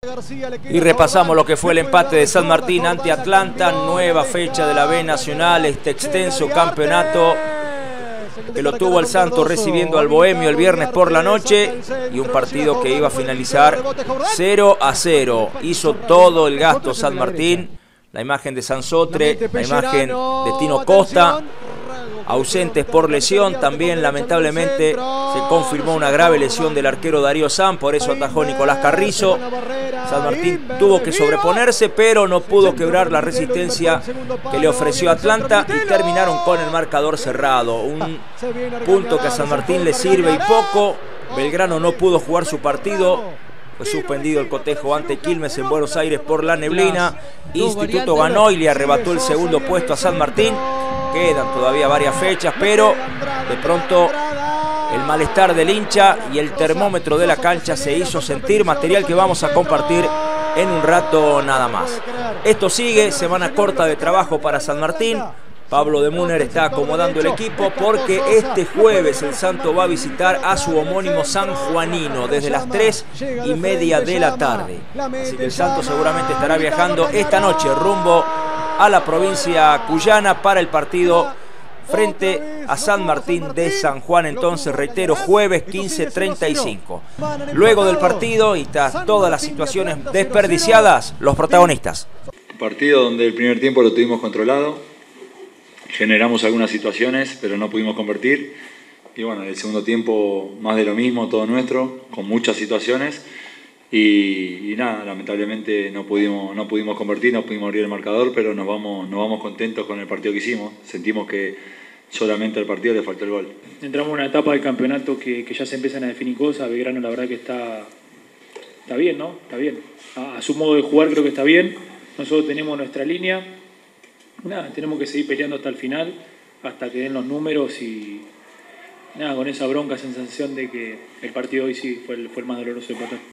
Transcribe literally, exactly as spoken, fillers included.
Y repasamos lo que fue el empate de San Martín ante Atlanta, nueva fecha de la B Nacional, este extenso campeonato que lo tuvo al Santos recibiendo al Bohemio el viernes por la noche, y un partido que iba a finalizar cero a cero. Hizo todo el gasto San Martín. La imagen de Sansotre, la imagen de Tino Costa, ausentes por lesión. También lamentablemente se confirmó una grave lesión del arquero Darío San, por eso atajó Nicolás Carrizo. San Martín tuvo que sobreponerse, pero no pudo quebrar la resistencia que le ofreció Atlanta y terminaron con el marcador cerrado. Un punto que a San Martín le sirve y poco. Belgrano no pudo jugar su partido. Fue suspendido el cotejo ante Quilmes en Buenos Aires por la neblina. Instituto ganó y le arrebató el segundo puesto a San Martín. Quedan todavía varias fechas, pero de pronto el malestar del hincha y el termómetro de la cancha se hizo sentir, material que vamos a compartir en un rato nada más. Esto sigue, semana corta de trabajo para San Martín. Pablo de Muner está acomodando el equipo porque este jueves el Santo va a visitar a su homónimo sanjuanino desde las tres y media de la tarde. Así que el Santo seguramente estará viajando esta noche rumbo a la provincia cuyana para el partido frente a San Martín de San Juan. Entonces, reitero, jueves quince treinta y cinco. Luego del partido y tras todas las situaciones desperdiciadas, los protagonistas. Partido donde el primer tiempo lo tuvimos controlado. Generamos algunas situaciones, pero no pudimos convertir. Y bueno, el segundo tiempo más de lo mismo, todo nuestro, con muchas situaciones. Y, y nada, lamentablemente no pudimos, no pudimos convertir, no pudimos abrir el marcador, pero nos vamos, nos vamos contentos con el partido que hicimos. Sentimos que solamente al partido le faltó el gol. Entramos en una etapa del campeonato que, que ya se empiezan a definir cosas. Belgrano la verdad que está, está bien, ¿no? Está bien. A, a su modo de jugar creo que está bien. Nosotros tenemos nuestra línea. Nada, tenemos que seguir peleando hasta el final, hasta que den los números y nada, con esa bronca sensación de que el partido hoy sí fue el, fue el más doloroso de empatar.